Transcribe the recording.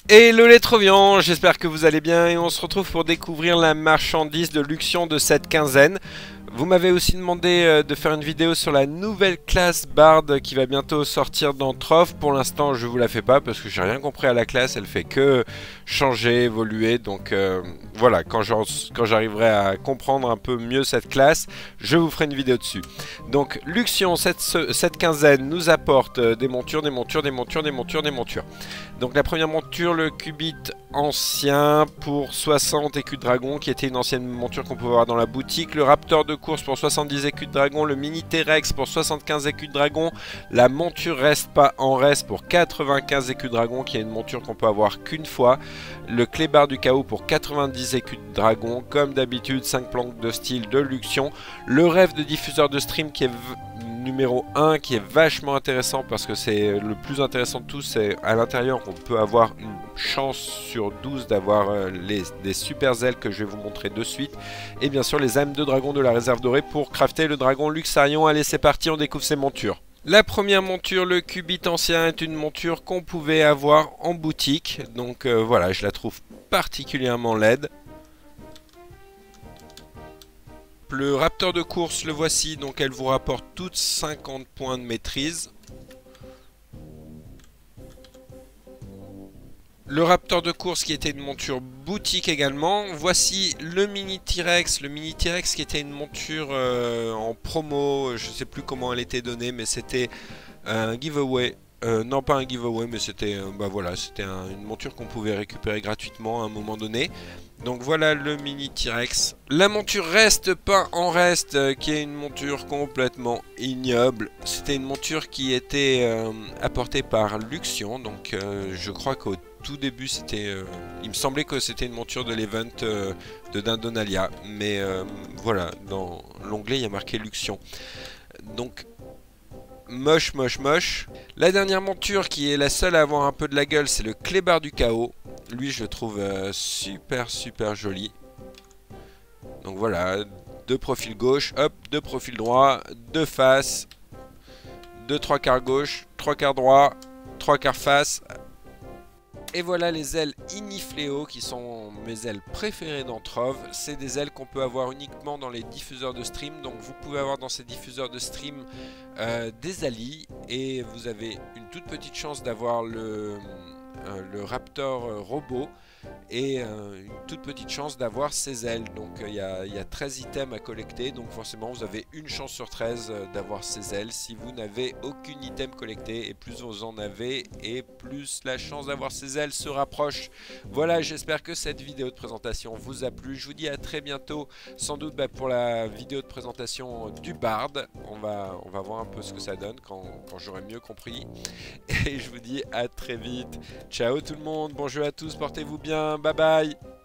Hello les Trovians, j'espère que vous allez bien et on se retrouve pour découvrir la marchandise de Luxion de cette quinzaine. Vous m'avez aussi demandé de faire une vidéo sur la nouvelle classe Bard qui va bientôt sortir dans Troph. Pour l'instant je vous la fais pas parce que j'ai rien compris à la classe, elle fait que changer, évoluer. Donc voilà, quand j'arriverai à comprendre un peu mieux cette classe, je vous ferai une vidéo dessus. Donc Luxion cette quinzaine nous apporte des montures, des montures, des montures, des montures, des montures. Donc la première monture, le Qubit ancien pour 60 écus de dragon, qui était une ancienne monture qu'on pouvait avoir dans la boutique. Le Raptor de course pour 70 écus de dragon. Le Mini T-Rex pour 75 écus de dragon. La monture Reste pas en reste pour 95 écus de dragon, qui est une monture qu'on peut avoir qu'une fois. Le Clébard du chaos pour 90 écus de dragon. Comme d'habitude, 5 planques de style de Luxion. Le rêve de diffuseur de stream qui est numéro 1, qui est vachement intéressant parce que c'est le plus intéressant de tous. C'est à l'intérieur qu'on peut avoir une chance sur 12 d'avoir des super ailes que je vais vous montrer de suite, et bien sûr les âmes de dragon de la réserve dorée pour crafter le dragon Luxarion. Allez, c'est parti, on découvre ces montures. La première monture, le Qubit ancien, est une monture qu'on pouvait avoir en boutique, donc voilà, je la trouve particulièrement laide. Le Raptor de course, le voici, donc elle vous rapporte toutes 50 points de maîtrise. Le Raptor de course qui était une monture boutique également. Voici le Mini T-Rex. Le Mini T-Rex qui était une monture en promo. Je ne sais plus comment elle était donnée, mais c'était un giveaway. Non, pas un giveaway, mais c'était bah voilà, c'était une monture qu'on pouvait récupérer gratuitement à un moment donné. Donc voilà le Mini T-Rex. La monture Reste pas en reste, qui est une monture complètement ignoble. C'était une monture qui était apportée par Luxion. Donc je crois qu'au tout début c'était... il me semblait que c'était une monture de l'event de Dindonalia. Mais voilà, dans l'onglet il y a marqué Luxion. Donc... moche, moche, moche. La dernière monture qui est la seule à avoir un peu de la gueule, c'est le Clébard du chaos. Lui, je le trouve super, super joli. Donc voilà, deux profils gauche, hop, deux profils droit, deux faces, deux trois quarts gauche, trois quarts droit, trois quarts face. Et voilà les ailes Inifléo qui sont mes ailes préférées dans Trove. C'est des ailes qu'on peut avoir uniquement dans les diffuseurs de stream. Donc vous pouvez avoir dans ces diffuseurs de stream des allies. Et vous avez une toute petite chance d'avoir le Raptor robot. Et une toute petite chance d'avoir ses ailes. Donc il y a 13 items à collecter. Donc forcément vous avez une chance sur 13 d'avoir ses ailes. Si vous n'avez aucun item collecté, et plus vous en avez, et plus la chance d'avoir ses ailes se rapproche. Voilà, j'espère que cette vidéo de présentation vous a plu. Je vous dis à très bientôt, sans doute pour la vidéo de présentation du Bard. On va voir un peu ce que ça donne quand j'aurai mieux compris. Et je vous dis à très vite. Ciao tout le monde, bon jeu à tous, portez-vous bien, bye bye.